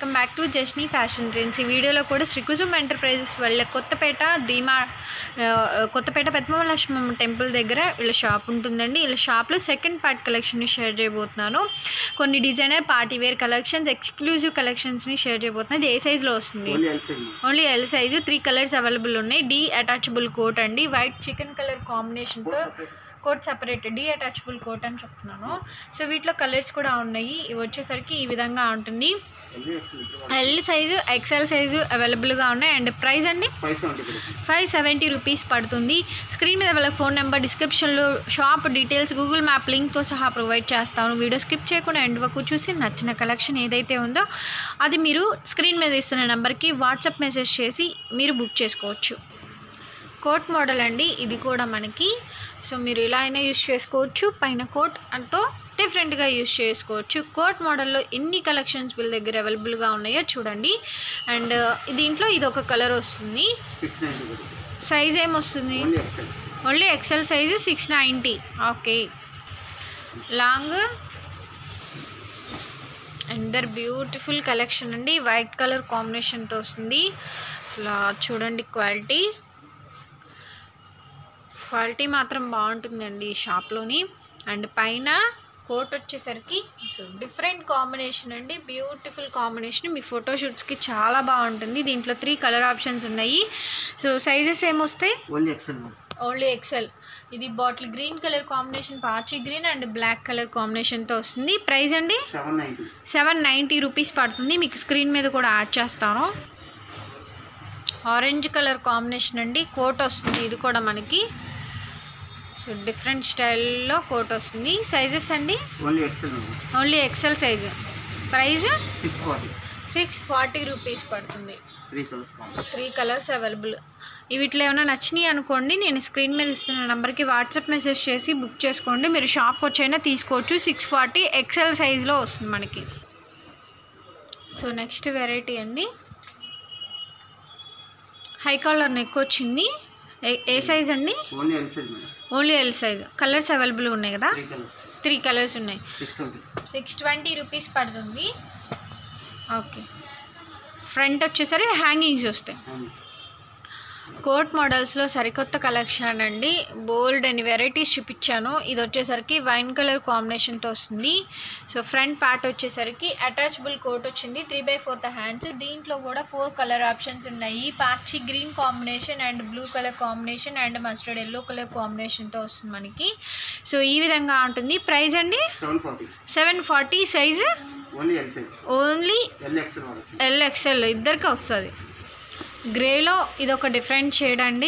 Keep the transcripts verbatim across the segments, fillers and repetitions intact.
Welcome back to Jasni fashion trends. ఈ వీడియోలో కూడా శ్రీ కుసుమ్ ఎంటర్ప్రైజెస్ వాళ్ళ కొత్తపేట డీమా కొత్తపేట పద్మనాభ టెంపుల్ దగ్గర వీళ్ళ షాప్ ఉంటుందండి. వీళ్ళ షాప్లో సెకండ్ పార్ట్ కలెక్షన్ని షేర్ చేయబోతున్నాను. కొన్ని designer party wear collections, exclusive కలెక్షన్స్ని షేర్ చేయబోతున్నాను. ఇది ఏ సైజ్లో వస్తుంది? Only L size. Three colours available ఉన్నాయి. డీ అటాచబుల్ కోట్ అండి, వైట్ చికెన్ కలర్ కాంబినేషన్తో coat separate detachable coat అని చెప్తున్నాను. సో వీటిలో కలర్స్ కూడా ఉన్నాయి. ఇవి వచ్చేసరికి ఈ విధంగా ఉంటుంది. ఎల్ సైజు, ఎక్స్ఎల్ సైజు అవైలబుల్గా ఉన్నాయి. అండ్ ప్రైస్ అండి ఫైవ్ సెవెంటీ రూపీస్ పడుతుంది. స్క్రీన్ మీద వాళ్ళ ఫోన్ నెంబర్, డిస్క్రిప్షన్లో షాప్ డీటెయిల్స్, గూగుల్ మ్యాప్ లింక్తో సహా ప్రొవైడ్ చేస్తాను. వీడియో స్కిప్ చేయకుండా ఎండ్ వరకు చూసి నచ్చిన కలెక్షన్ ఏదైతే ఉందో అది మీరు స్క్రీన్ మీద ఇస్తున్న నెంబర్కి వాట్సాప్ మెసేజ్ చేసి మీరు బుక్ చేసుకోవచ్చు. కోట్ మోడల్ అండి ఇది కూడా మనకి. సో మీరు ఇలా అయినా యూస్ చేసుకోవచ్చు. పైన కోట్ అంతో డిఫరెంట్గా యూస్ చేసుకోవచ్చు. కోట్ మోడల్లో ఎన్ని కలెక్షన్స్ వీళ్ళ దగ్గర అవైలబుల్గా ఉన్నాయో చూడండి. అండ్ దీంట్లో ఇది ఒక కలర్ వస్తుంది. సైజ్ ఏమొస్తుంది? Only XL size six ninety. Okay. Long under beautiful collection అండి. వైట్ కలర్ కాంబినేషన్తో వస్తుంది. ఇలా చూడండి, క్వాలిటీ క్వాలిటీ మాత్రం బాగుంటుందండి ఈ షాప్లోని. అండ్ పైన కోట్ వచ్చేసరికి సో డిఫరెంట్ కాంబినేషన్ అండి, బ్యూటిఫుల్ కాంబినేషన్. మీ ఫోటోషూట్స్కి చాలా బాగుంటుంది. దీంట్లో త్రీ కలర్ ఆప్షన్స్ ఉన్నాయి. సో సైజెస్ ఏమొస్తాయి? Only XL. ఇది బాటిల్ గ్రీన్ కలర్ కాంబినేషన్, పాచి గ్రీన్ అండ్ బ్లాక్ కలర్ కాంబినేషన్తో వస్తుంది. ప్రైస్ అండి సెవెన్ నైంటీ రూపీస్ పడుతుంది. మీకు స్క్రీన్ మీద కూడా యాడ్ చేస్తాను. ఆరెంజ్ కలర్ కాంబినేషన్ అండి. కోట్ వస్తుంది ఇది కూడా మనకి. సో డిఫరెంట్ స్టైల్లో కోట్ వస్తుంది. సైజెస్ అండి only XL size. Price six forty rupees పడుతుంది. Three colours available. వీటిలో ఏమైనా నచ్చినాయి అనుకోండి, నేను స్క్రీన్ మీద ఇస్తున్న నెంబర్కి వాట్సాప్ మెసేజ్ చేసి బుక్ చేసుకోండి. మీరు షాప్కి వచ్చైనా తీసుకోవచ్చు. సిక్స్ ఫార్టీ ఎక్సెల్ సైజులో వస్తుంది మనకి. సో నెక్స్ట్ వెరైటీ అండి, హై కాలర్ నెక్ వచ్చింది. ఏ సైజ్ అండి? Only L size. Colours available ఉన్నాయి కదా? త్రీ కలర్స్ ఉన్నాయి. సిక్స్ ట్వంటీ రూపీస్ పడుతుంది. ఓకే. ఫ్రంట్ వచ్చేసరి హ్యాంగింగ్స్ వస్తాయి. కోట్ మోడల్స్లో సరికొత్త కలెక్షన్ అండి. బోల్డ్ అండ్ వెరైటీస్ చూపించాను. ఇది వచ్చేసరికి వైన్ కలర్ కాంబినేషన్తో వస్తుంది. సో ఫ్రంట్ పార్ట్ వచ్చేసరికి అటాచబుల్ కోట్ వచ్చింది. Three by fourth hands. దీంట్లో కూడా ఫోర్ కలర్ ఆప్షన్స్ ఉన్నాయి. పాచి green combination and blue colour combination and mustard yellow colour కాంబినేషన్తో వస్తుంది మనకి. సో ఈ విధంగా ఉంటుంది. ప్రైస్ అండి seven forty. Size only L XL ఇద్దరికి వస్తుంది. గ్రేలో ఇది ఒక డిఫరెంట్ షేడ్ అండి.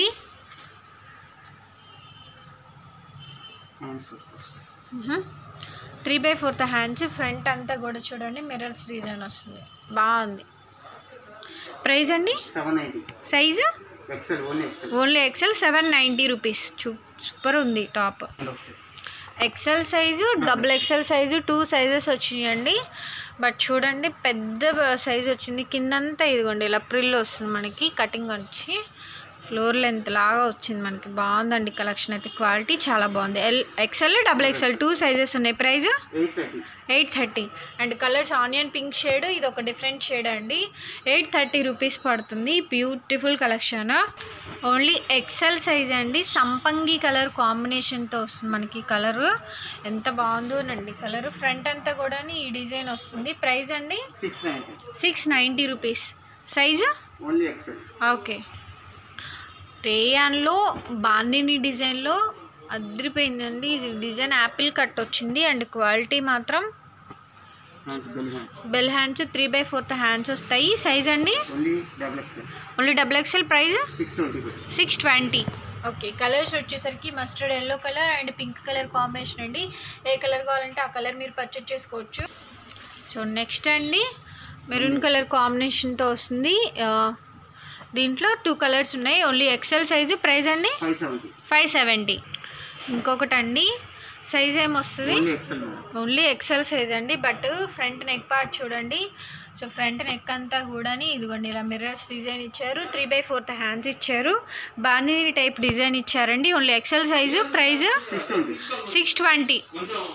Three by fourth hands. Front అంతా కూడా చూడండి మిర్రర్స్ డిజైన్ వస్తుంది. బాగుంది. ప్రైస్ అండి size only XL. Seven ninety rupees. Super ఉంది top. XL size, double XL size, two sizes వచ్చినాయండి. బట్ చూడండి పెద్ద సైజు వచ్చింది. కిందంతా ఇదిగోండి ఇలా ప్రిల్ వస్తుంది మనకి. కటింగ్ వచ్చి ఫ్లోర్ లెంత్ లాగా వచ్చింది మనకి. బాగుందండి కలెక్షన్ అయితే. క్వాలిటీ చాలా బాగుంది. L XL, double XL two sizes ఉన్నాయి. Price eight thirty. And colours onion pink shade, ఇది ఒక డిఫరెంట్ షేడ్ అండి. ఎయిట్ థర్టీ రూపీస్ పడుతుంది. Beautiful collection. Only XL size అండి. సంపంగి కలర్ కాంబినేషన్తో వస్తుంది మనకి. కలరు ఎంత బాగుందోనండి కలరు. ఫ్రంట్ అంతా కూడా ఈ డిజైన్ వస్తుంది. ప్రైస్ అండి six ninety rupees. Size okay. రేయాన్లో బాందిని డిజైన్లో అదిరిపోయిందండి. ఇది డిజైన్ యాపిల్ కట్ వచ్చింది. అండ్ క్వాలిటీ మాత్రం bell hands, three by fourth hands వస్తాయి. సైజ్ అండి only double XL. Price six twenty. Okay. Colours వచ్చేసరికి mustard yellow colour and pink colour combination అండి. ఏ కలర్ కావాలంటే ఆ కలర్ మీరు పర్చేజ్ చేసుకోవచ్చు. సో నెక్స్ట్ అండి మెరూన్ కలర్ కాంబినేషన్తో వస్తుంది. దీంట్లో టూ కలర్స్ ఉన్నాయి. Only XL size. ప్రైస్ అండి ఫైవ్ సెవెంటీ. ఇంకొకటి అండి, సైజ్ ఏమొస్తుంది? ఓన్లీ ఎక్సెల్ సైజ్ అండి. బట్ ఫ్రంట్ నెక్ పార్ట్ చూడండి. సో ఫ్రంట్ నెక్ అంతా కూడా ఇదిగోండి ఇలా మిర్రర్స్ డిజైన్ ఇచ్చారు. త్రీ బై ఫోర్త్ హ్యాండ్స్ ఇచ్చారు. బాందిని టైప్ డిజైన్ ఇచ్చారండి. Only XL size. Price six twenty.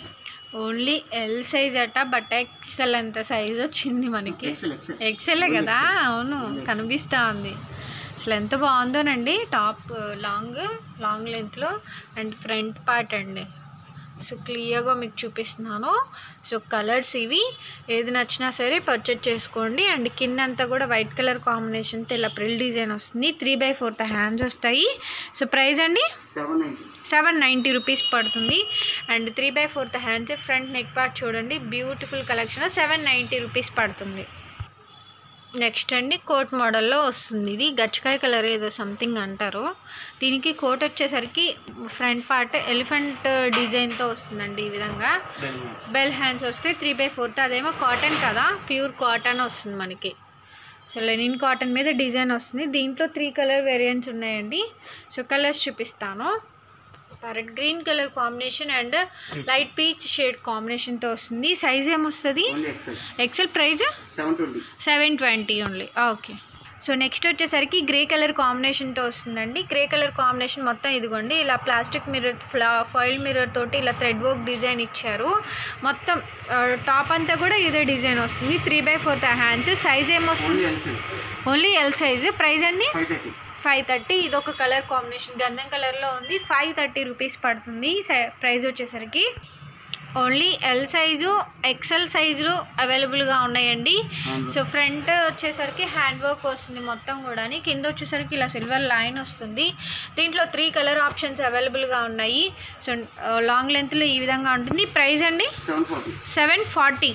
Only L size అట, బట్ ఎక్సెల్ అంత సైజ్ వచ్చింది మనకి. ఎక్సెల్ కదా, అవును కనిపిస్తూ ఉంది. అసలు ఎంత బాగుందోనండి. టాప్ లాంగ్ లాంగ్ లెంత్లో అండ్ ఫ్రంట్ పార్ట్ అండి. సో క్లియర్గా మీకు చూపిస్తున్నాను. సో కలర్స్ ఇవి, ఏది నచ్చినా సరే పర్చేజ్ చేసుకోండి. అండ్ కింద అంతా కూడా వైట్ కలర్ కాంబినేషన్తో ఇలా ప్రిల్ డిజైన్ వస్తుంది. త్రీ బై ఫోర్త్ హ్యాండ్స్ వస్తాయి. సో ప్రైస్ అండి సెవెన్ నైంటీ రూపీస్ పడుతుంది. And three by fourth hands, front neck part చూడండి, beautiful collection, seven ninety rupees పడుతుంది. నెక్స్ట్ అండి కోట్ మోడల్లో వస్తుంది. ఇది గచ్చకాయ కలర్ ఏదో సంథింగ్ అంటారు. దీనికి కోట్ వచ్చేసరికి ఫ్రంట్ పార్ట్ ఎలిఫెంట్ డిజైన్తో వస్తుందండి. ఈ విధంగా బెల్ హ్యాండ్స్ వస్తే త్రీ బై ఫోర్త్, అదేమో కాటన్ కదా, ప్యూర్ కాటన్ వస్తుంది మనకి. సో లెనిన్ కాటన్ మీద డిజైన్ వస్తుంది. దీంట్లో త్రీ కలర్ వేరియంట్స్ ఉన్నాయండి. సో కలర్స్ చూపిస్తాను. Parrot green colour combination and light peach shade కాంబినేషన్తో వస్తుంది. సైజ్ ఏమొస్తుంది? XL. Price seven twenty only. Okay. So next వచ్చేసరికి గ్రే కలర్ కాంబినేషన్తో వస్తుందండి. గ్రే కలర్ కాంబినేషన్ మొత్తం ఇదిగోండి, ఇలా ప్లాస్టిక్ మిర్రర్ ఫ్లా ఫాయిల్ మిర్రర్ తోటి ఇలా థ్రెడ్ వర్క్ డిజైన్ ఇచ్చారు. మొత్తం టాప్ అంతా కూడా ఇదే డిజైన్ వస్తుంది. Three by fourth hands. Size ఏమొస్తుంది? Only L size. ప్రైజ్ అండి ఫైవ్ థర్టీ. ఇది ఒక కలర్ కాంబినేషన్ గంధం కలర్లో ఉంది. ఫైవ్ థర్టీ రూపీస్ పడుతుంది. ప్రైజ్ వచ్చేసరికి ఓన్లీ ఎల్ సైజు, ఎక్సెల్ సైజులు అవైలబుల్గా ఉన్నాయండి. సో ఫ్రంట్ వచ్చేసరికి హ్యాండ్ వర్క్ వస్తుంది మొత్తం కూడా. కింద వచ్చేసరికి ఇలా సిల్వర్ లైన్ వస్తుంది. దీంట్లో త్రీ కలర్ ఆప్షన్స్ అవైలబుల్గా ఉన్నాయి. సో లాంగ్ లెంత్లో ఈ విధంగా ఉంటుంది. ప్రైస్ అండి seven forty.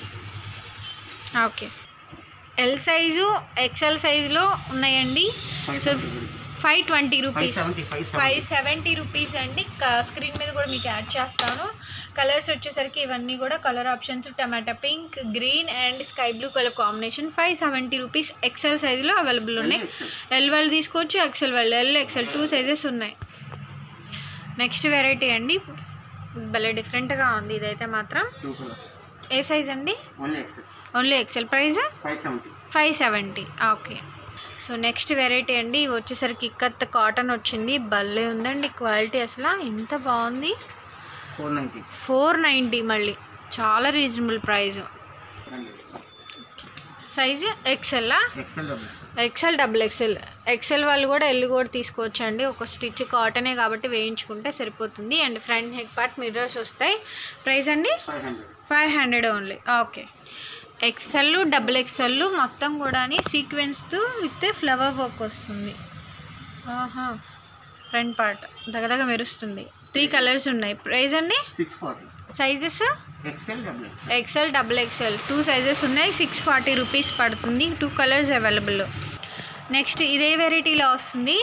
Okay. L size, XL సైజులో ఉన్నాయండి. So five twenty rupees, five seventy rupees అండి. స్క్రీన్ మీద కూడా మీకు యాడ్ చేస్తాను. కలర్స్ వచ్చేసరికి ఇవన్నీ కూడా కలర్ ఆప్షన్స్ టమాటా pink, green and sky blue colour combination. Five seventy rupees XL సైజులో అవైలబుల్ ఉన్నాయి. ఎల్ వాళ్ళు తీసుకోవచ్చు, ఎక్సెల్ వాళ్ళు. ఎల్ ఎక్సెల్ టూ సైజెస్ ఉన్నాయి. నెక్స్ట్ వెరైటీ అండి, భలే డిఫరెంట్గా ఉంది ఇదైతే మాత్రం. ఏ సైజ్ అండి? Only XL. Price five seventy. Okay. So next variety అండి, ఇవి వచ్చేసరికి ఇక్కత్ కాటన్ వచ్చింది. భలే ఉందండి క్వాలిటీ, అసలు ఎంత బాగుంది. ఫోర్ నైంటీ మళ్ళీ చాలా reasonable price. Size XL. XL double XL. XL వాళ్ళు కూడా ఎల్లు కూడా తీసుకోవచ్చు అండి. ఒక స్టిచ్ కాటనే కాబట్టి వేయించుకుంటే సరిపోతుంది. And front neck part mirrors వస్తాయి. ప్రైస్ అండి five hundred only. Okay. XL, double XL మొత్తం కూడా సీక్వెన్స్తో విత్ ఫ్లవర్ వర్క్ వస్తుంది. ఆహా, ఫ్రంట్ పార్ట్ దగ్గర మెరుస్తుంది. త్రీ కలర్స్ ఉన్నాయి. ప్రైస్ అండి sizes XL, double XL two sizes ఉన్నాయి. సిక్స్ ఫార్టీ రూపీస్ పడుతుంది. Two colours available. నెక్స్ట్ ఇదే వెరైటీలో వస్తుంది.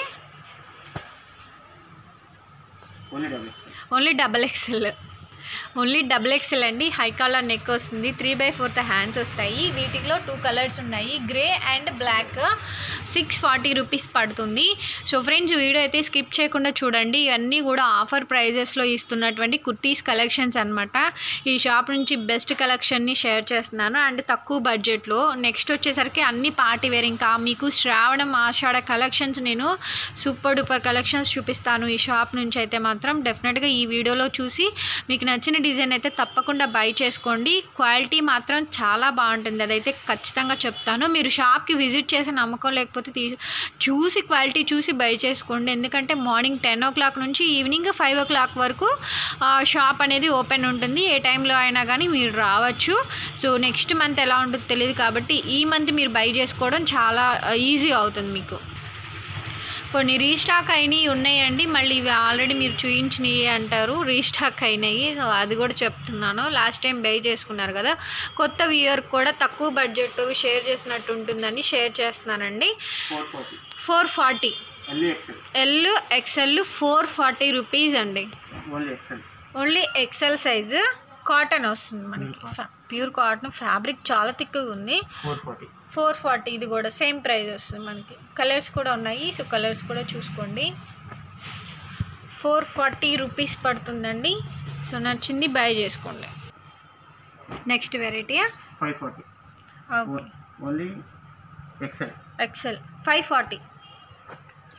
Only double XL. Only double XL అండి. హై కాలర్ నెక్ వస్తుంది. త్రీ బై ఫోర్త్ హ్యాండ్స్ వస్తాయి. వీటిలో టూ కలర్స్ ఉన్నాయి, grey and black. Six forty rupees పడుతుంది. సో ఫ్రెండ్స్, వీడియో అయితే స్కిప్ చేయకుండా చూడండి. ఇవన్నీ కూడా ఆఫర్ ప్రైజెస్లో ఇస్తున్నటువంటి కుర్తీస్ కలెక్షన్స్ అనమాట. ఈ షాప్ నుంచి బెస్ట్ కలెక్షన్ని షేర్ చేస్తున్నాను అండ్ తక్కువ బడ్జెట్లో. నెక్స్ట్ వచ్చేసరికి అన్ని పార్టీ వేర్, ఇంకా మీకు శ్రావణం ఆషాఢ కలెక్షన్స్ నేను సూపర్ డూపర్ కలెక్షన్స్ చూపిస్తాను ఈ షాప్ నుంచి. అయితే మాత్రం డెఫినెట్గా ఈ వీడియోలో చూసి మీకు నచ్చిన డిజైన్ అయితే తప్పకుండా బై చేసుకోండి. క్వాలిటీ మాత్రం చాలా బాగుంటుంది, అదైతే ఖచ్చితంగా చెప్తాను. మీరు షాప్కి విజిట్ చేసి నమ్మకం లేకపోతే తీ చూసి క్వాలిటీ చూసి బై చేసుకోండి. ఎందుకంటే మార్నింగ్ టెన్ ఓ క్లాక్ నుంచి ఈవినింగ్ ఫైవ్ ఓ క్లాక్ వరకు షాప్ అనేది ఓపెన్ ఉంటుంది. ఏ టైంలో అయినా కానీ మీరు రావచ్చు. సో నెక్స్ట్ మంత్ ఎలా ఉంటుందో తెలియదు కాబట్టి ఈ మంత్ మీరు బై చేసుకోవడం చాలా ఈజీ అవుతుంది మీకు. కొన్ని రీస్టాక్ అయినవి ఉన్నాయండి, మళ్ళీ ఇవి ఆల్రెడీ మీరు చూయించినవి అంటారు, రీస్టాక్ అయినాయి. సో అది కూడా చెప్తున్నాను. లాస్ట్ టైం బై చేసుకున్నారు కదా, కొత్త వ్యూయర్ కూడా తక్కువ బడ్జెట్ షేర్ చేసినట్టు ఉంటుందని షేర్ చేస్తున్నానండి. Four forty L XL four forty rupees అండి. Only XL size. కాటన్ వస్తుంది మనకి, ప్యూర్ కాటన్. ఫ్యాబ్రిక్ చాలా థిక్గా ఉంది. ఫోర్ ఫార్టీ ఇది కూడా సేమ్ ప్రైస్ వస్తుంది మనకి. కలర్స్ కూడా ఉన్నాయి, సో కలర్స్ కూడా చూసుకోండి. ఫోర్ ఫార్టీ రూపీస్ పడుతుందండి. సో నచ్చింది బై చేసుకోండి. Next variety five forty. Okay. Only XL. XL five forty.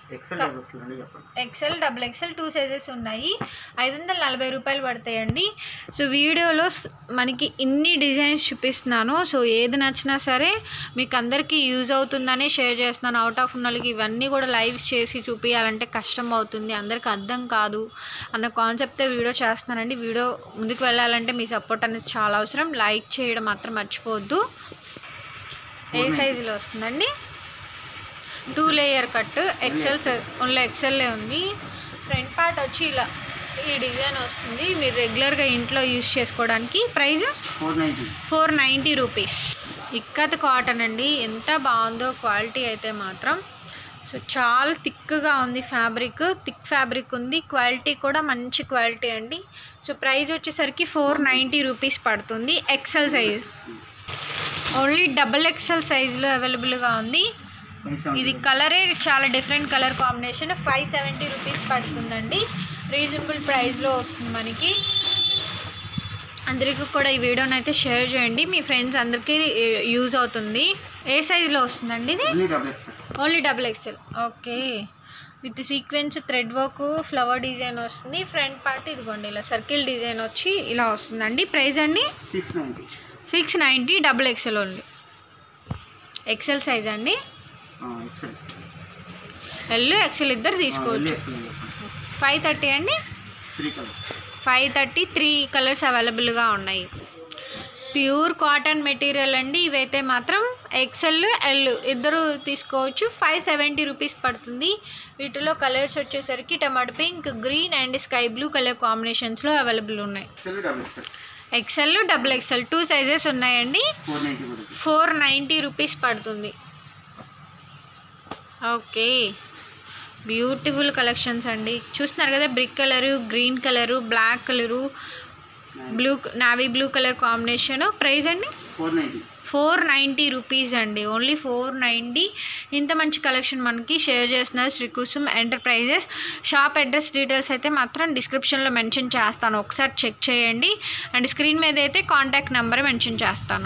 XL double XL two sizes ఉన్నాయి. ఐదు వందల నలభై రూపాయలు పడతాయండి. సో వీడియోలో మనకి ఇన్ని డిజైన్స్ చూపిస్తున్నాను. సో ఏది నచ్చినా సరే మీకు అందరికీ యూజ్ అవుతుందని షేర్ చేస్తున్నాను. అవుట్ ఆఫ్ ఉన్న వాళ్ళకి ఇవన్నీ కూడా లైవ్ చేసి చూపించాలంటే కష్టం అవుతుంది, అందరికి అర్థం కాదు అన్న కాన్సెప్ట్తో వీడియో చేస్తున్నానండి. వీడియో ముందుకు వెళ్ళాలంటే మీ సపోర్ట్ అనేది చాలా అవసరం. లైక్ చేయడం మాత్రం మర్చిపోవద్దు. ఏ సైజులో వస్తుందండి? Two layer cut XL, only ఎక్సెల్లే ఉంది. ఫ్రంట్ పార్ట్ వచ్చి ఇలా ఈ డిజైన్ వస్తుంది. మీరు రెగ్యులర్గా ఇంట్లో యూజ్ చేసుకోవడానికి. Price four ninety rupees. Ikat cotton అండి, ఎంత బాగుందో క్వాలిటీ అయితే మాత్రం. సో చాలా థిక్గా ఉంది ఫ్యాబ్రిక్, థిక్ ఫ్యాబ్రిక్ ఉంది. క్వాలిటీ కూడా మంచి క్వాలిటీ అండి. సో ప్రైస్ వచ్చేసరికి ఫోర్ నైంటీ రూపీస్ పడుతుంది. XL size, only double XL సైజులో అవైలబుల్గా ఉంది. ఇది కలరే చాలా different colour combination. Five seventy rupees పడుతుందండి. రీజనబుల్ ప్రైస్లో వస్తుంది మనకి. అందరికీ కూడా ఈ వీడియోని అయితే షేర్ చేయండి, మీ ఫ్రెండ్స్ అందరికీ యూజ్ అవుతుంది. ఏ సైజులో వస్తుందండి ఇది? Only double XL. Okay, with sequence thread work flower design వస్తుంది. ఫ్రంట్ పార్ట్ ఇదిగోండి ఇలా సర్కిల్ డిజైన్ వచ్చి ఇలా వస్తుందండి. ప్రైస్ అండి six ninety. Double XL only. XL size అండి. ఎల్ ఎక్సెల్ ఇద్దరు తీసుకోవచ్చు. ఫైవ్ థర్టీ అండి. ఫైవ్ థర్టీ త్రీ కలర్స్ అవైలబుల్గా ఉన్నాయి. ప్యూర్ కాటన్ మెటీరియల్ అండి. ఇవైతే మాత్రం ఎక్సెల్ ఎల్ ఇద్దరు తీసుకోవచ్చు. ఫైవ్ సెవెంటీ రూపీస్ పడుతుంది. వీటిలో కలర్స్ వచ్చేసరికి tomato pink, green and sky blue colour కాంబినేషన్స్లో అవైలబుల్ ఉన్నాయి. XL double XL two sizes ఉన్నాయండి. ఫోర్ నైంటీ రూపీస్ పడుతుంది. ఓకే, బ్యూటిఫుల్ కలెక్షన్స్ అండి. చూస్తున్నారు కదా, brick colour, green colour, black colour, blue navy blue colour combination. Price అండి four ninety rupees అండి. Only four ninety. ఇంత మంచి కలెక్షన్ మనకి షేర్ చేస్తున్నారు Shri Kusum enterprises. Shop address details అయితే మాత్రం డిస్క్రిప్షన్లో మెన్షన్ చేస్తాను, ఒకసారి చెక్ చేయండి. అండ్ స్క్రీన్ మీద అయితే కాంటాక్ట్ నెంబర్ మెన్షన్ చేస్తాను.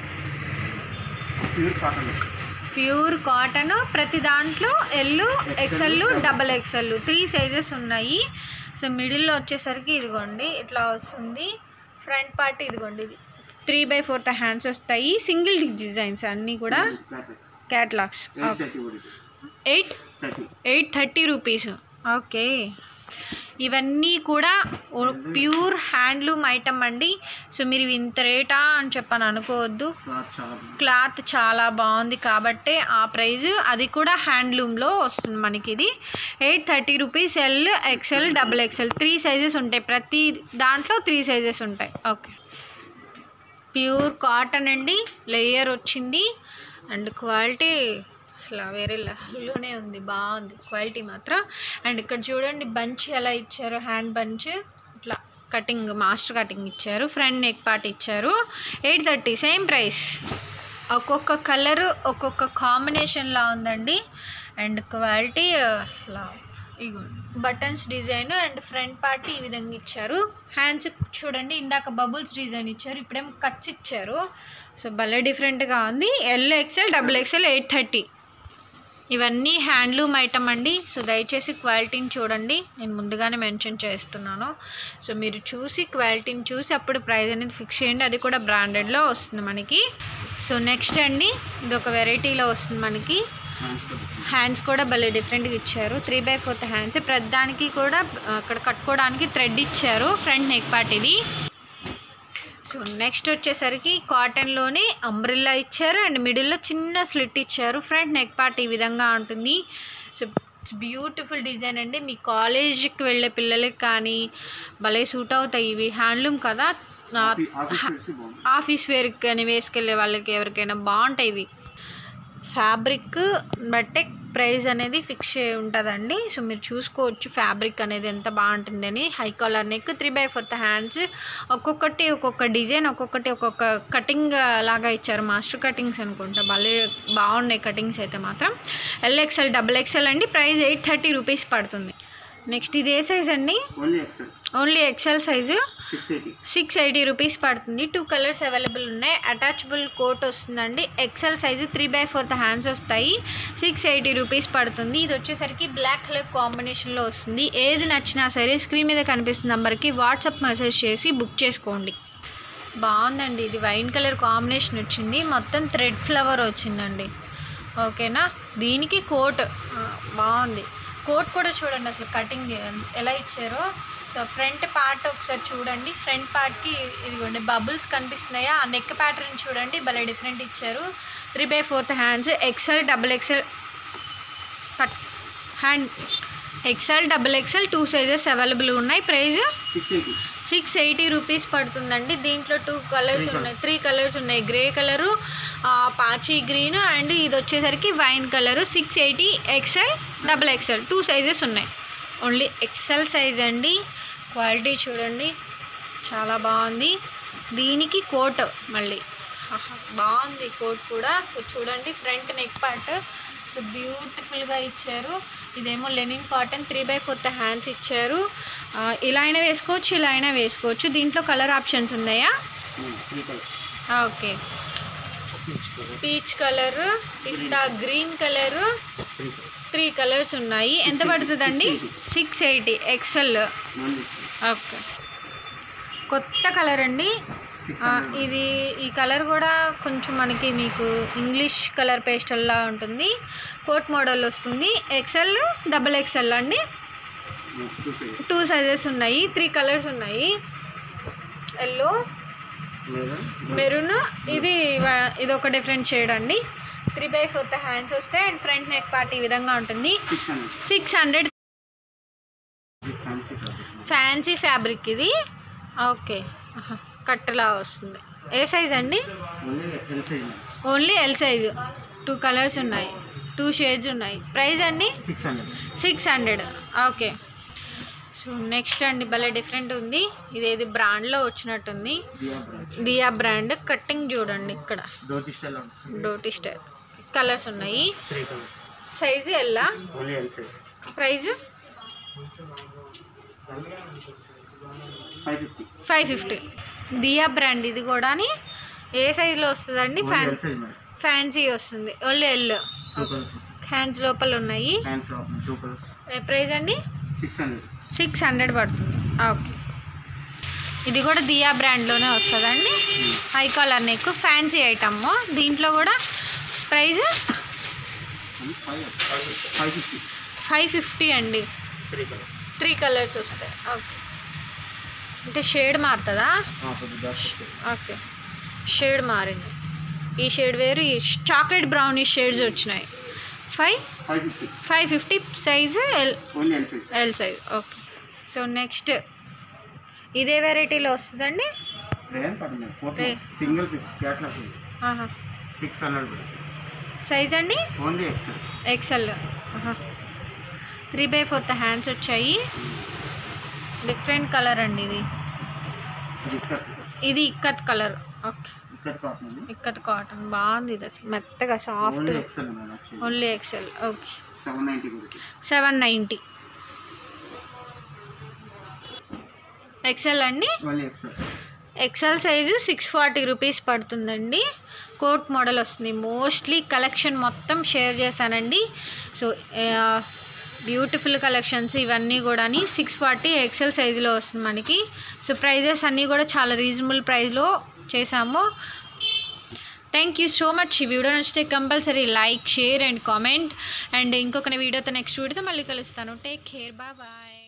ప్యూర్ కాటన్, ప్రతి దాంట్లో L XL double XL three sizes ఉన్నాయి. సో మిడిల్లో వచ్చేసరికి ఇదిగోండి ఇట్లా వస్తుంది. ఫ్రంట్ పార్ట్ ఇదిగోండి, ఇది త్రీ బై ఫోర్త్ హ్యాండ్స్ వస్తాయి. సింగిల్ డిజైన్స్ అన్నీ కూడా catalogues. Eight eight thirty rupees. Okay, ఇవన్నీ కూడా ప్యూర్ హ్యాండ్లూమ్ ఐటమ్ అండి. సో మీరు ఇంత రేటా అని చెప్పని అనుకోవద్దు, క్లాత్ చాలా బాగుంది కాబట్టే ఆ ప్రైజ్. అది కూడా హ్యాండ్లూమ్లో వస్తుంది మనకి. ఇది eight thirty rupees. L XL double XL three sizes ఉంటాయి, ప్రతి దాంట్లో త్రీ సైజెస్ ఉంటాయి. ఓకే, ప్యూర్ కాటన్ అండి, లేయర్ వచ్చింది. అండ్ క్వాలిటీ అసలు వేరే లెవెల్లోనే ఉంది, బాగుంది క్వాలిటీ మాత్రం. అండ్ ఇక్కడ చూడండి బంచ్ ఎలా ఇచ్చారు, హ్యాండ్ బంచ్ ఇట్లా కటింగ్ మాస్టర్ కటింగ్ ఇచ్చారు. ఫ్రంట్ నెక్ పార్ట్ ఇచ్చారు. Eight thirty same price. ఒక్కొక్క కలరు ఒక్కొక్క కాంబినేషన్లా ఉందండి. అండ్ క్వాలిటీ అసలు ఇగో buttons design and front part ఈ విధంగా ఇచ్చారు. హ్యాండ్స్ చూడండి, ఇందాక బబుల్స్ డిజైన్ ఇచ్చారు, ఇప్పుడేమో కట్స్ ఇచ్చారు. సో భలే డిఫరెంట్గా ఉంది. L XL double XL eight thirty. ఇవన్నీ హ్యాండ్లూమ్ ఐటమ్ అండి. సో దయచేసి క్వాలిటీని చూడండి, నేను ముందుగానే మెన్షన్ చేస్తున్నాను. సో మీరు చూసి క్వాలిటీని చూసి అప్పుడు ప్రైస్ అనేది ఫిక్స్ చేయండి. అది కూడా బ్రాండెడ్లో వస్తుంది మనకి. సో నెక్స్ట్ అండి, ఇది ఒక వెరైటీలో వస్తుంది మనకి. హ్యాండ్స్ కూడా భలే డిఫరెంట్గా ఇచ్చారు. త్రీ బై ఫోర్త్ హ్యాండ్స్, ప్రతిదానికి కూడా అక్కడ కట్టుకోవడానికి థ్రెడ్ ఇచ్చారు. ఫ్రంట్ నెక్ పార్ట్ ఇది. సో నెక్స్ట్ వచ్చేసరికి కాటన్లోనే అంబ్రిల్లా ఇచ్చారు అండ్ మిడిల్లో చిన్న స్లిట్ ఇచ్చారు. ఫ్రంట్ నెక్ పార్ట్ ఈ విధంగా ఉంటుంది. సో ఇట్స్ బ్యూటిఫుల్ డిజైన్ అండి. మీ కాలేజీకి వెళ్ళే పిల్లలకి కానీ భలే సూట్ అవుతాయి. ఇవి హ్యాండ్లూమ్ కదా, ఆఫీస్ వేర్కి కానీ వేసుకెళ్ళే వాళ్ళకి ఎవరికైనా బాగుంటాయి ఇవి. ఫ్యాబ్రిక్ బట్టే ప్రైస్ అనేది ఫిక్స్ అయి ఉంటుందండి. సో మీరు చూసుకోవచ్చు ఫ్యాబ్రిక్ అనేది ఎంత బాగుంటుందని. High collar neck, three by fourth hands, ఒక్కొక్కటి ఒక్కొక్క డిజైన్, ఒక్కొక్కటి ఒక్కొక్క కటింగ్ లాగా ఇచ్చారు. మాస్టర్ కటింగ్స్ అనుకుంటా, భలే బాగున్నాయి కటింగ్స్ అయితే మాత్రం. ఎల్ ఎక్సెల్ డబుల్ ఎక్సెల్ అండి. ప్రైస్ ఎయిట్ థర్టీ రూపీస్ పడుతుంది. నెక్స్ట్ ఇది ఏ సైజ్ అండి? Only XL size, six eighty rupees పడుతుంది. టూ కలర్స్ అవైలబుల్ ఉన్నాయి. అటాచబుల్ కోట్ వస్తుందండి. XL size, three by fourth hands వస్తాయి. సిక్స్ ఎయిటీ రూపీస్ పడుతుంది. ఇది వచ్చేసరికి బ్లాక్ కలర్ కాంబినేషన్లో వస్తుంది. ఏది నచ్చినా సరే స్క్రీన్ మీద కనిపిస్తున్న నెంబర్కి వాట్సాప్ మెసేజ్ చేసి బుక్ చేసుకోండి. బాగుందండి. ఇది వైన్ కలర్ కాంబినేషన్ వచ్చింది. మొత్తం థ్రెడ్ ఫ్లవర్ వచ్చిందండి. ఓకేనా. దీనికి కోట్ బాగుంది. కోట్ కూడా చూడండి అసలు కటింగ్ ఎలా ఇచ్చారో. సో ఫ్రంట్ పార్ట్ ఒకసారి చూడండి. ఫ్రంట్ పార్ట్కి ఇదిగోండి బబుల్స్ కనిపిస్తున్నాయా, ఆ నెక్ ప్యాటర్న్ చూడండి, భలే డిఫరెంట్ ఇచ్చారు. Three by fourth hands, XL double XL cut hand, XL double XL two sizes available ఉన్నాయి. ప్రైస్ సిక్స్ ఎయిటీ రూపీస్ పడుతుందండి. దీంట్లో టూ కలర్స్ ఉన్నాయి, త్రీ కలర్స్ ఉన్నాయి. గ్రే కలరు, పాచి గ్రీన్ అండ్ ఇది వచ్చేసరికి wine colour. Six eighty XL double XL two sizes ఉన్నాయి. Only XL size అండి. క్వాలిటీ చూడండి చాలా బాగుంది. దీనికి కోట్ మళ్ళీ బాగుంది కోట్ కూడా. సో చూడండి ఫ్రంట్ నెక్ పార్ట్ సో బ్యూటిఫుల్గా ఇచ్చారు. ఇదేమో linen cotton, three by fourth hands ఇచ్చారు. ఇలా అయినా వేసుకోవచ్చు, ఇలా అయినా వేసుకోవచ్చు. దీంట్లో కలర్ ఆప్షన్స్ ఉన్నాయా? ఓకే. పీచ్ కలరు, పిస్తా గ్రీన్ కలరు, త్రీ కలర్స్ ఉన్నాయి. ఎంత పడుతుందండి? Six eighty XL. ఓకే. కొత్త కలర్ అండి ఇది. ఈ కలర్ కూడా కొంచెం మనకి మీకు ఇంగ్లీష్ కలర్ పేస్టల్లా ఉంటుంది. కోట్ మోడల్ వస్తుంది. ఎక్సెల్ డబుల్ ఎక్సెల్ అండి. టూ సైజెస్ ఉన్నాయి. త్రీ కలర్స్ ఉన్నాయి. ఎల్లో, మెరూన్, ఇది ఇది ఒక డిఫరెంట్ షేడ్ అండి. త్రీ బై ఫోర్త్ హ్యాండ్స్ వస్తాయి అండ్ ఫ్రంట్ నెక్ పార్ట్ ఈ విధంగా ఉంటుంది. సిక్స్ హండ్రెడ్ ఫ్యాన్సీ ఫ్యాబ్రిక్ ఇది. ఓకే. కట్టలా వస్తుంది. ఏ సైజ్ అండి? Only L size. Two colours ఉన్నాయి, టూ షేడ్స్ ఉన్నాయి. ప్రైస్ అండి? Six hundred. Okay. So next అండి భలే డిఫరెంట్ ఉంది. ఇదేది బ్రాండ్లో వచ్చినట్టుంది. దియా బ్రాండ్. కట్టింగ్ చూడండి ఇక్కడ డోటీ స్టైల్. కలర్స్ ఉన్నాయి. సైజు ఎల్లా? Price five fifty. Diya brand ఇది కూడా. ఏ సైజులో వస్తుందండి? ఫ్యాన్ ఫ్యాన్సీ వస్తుంది. Only L. హ్యాండ్స్ లోపల ఉన్నాయి. ప్రైస్ అండి? సిక్స్ హండ్రెడ్ పడుతుంది. ఓకే. ఇది కూడా దియా బ్రాండ్లోనే వస్తుందండి. High collar neck fancy item. దీంట్లో కూడా ప్రైస్ ఫైవ్ ఫిఫ్టీ అండి. త్రీ కలర్స్ వస్తాయి. ఓకే. అంటే షేడ్ మారుతుందా? ఓకే. షేడ్ మారింది. ఈ షేడ్ వేరు, ఈ చాక్లెట్ బ్రౌనీ షేడ్స్ వచ్చినాయి. Five five fifty size L L size. Okay. So next ఇదే వెరైటీలో వస్తుందండి. సైజ్ అండి? XL. Three by fourth hands వచ్చాయి. డిఫరెంట్ కలర్ అండి ఇది. ఇది ikat colour. Okay. Ikat cotton బాగుంది. ఇది అసలు మెత్తగా soft. Only XL. Okay. Seven ninety XL అండి. XL size six forty rupees పడుతుందండి. కోట్ మోడల్ వస్తుంది. మోస్ట్లీ కలెక్షన్ మొత్తం షేర్ చేశానండి. సో బ్యూటిఫుల్ కలెక్షన్స్ ఇవన్నీ కూడా సిక్స్ ఫార్టీ ఎక్సెల్ సైజులో వస్తుంది మనకి. సో ప్రైజెస్ అన్నీ కూడా చాలా రీజనబుల్ ప్రైస్లో చేసాము. Thank you so much. ఈ వీడియో నచ్చితే compulsory like, share and comment. And ఇంకొక వీడియోతో నెక్స్ట్ వీడియోతో మళ్ళీ కలుస్తాను. Take care. Bye bye.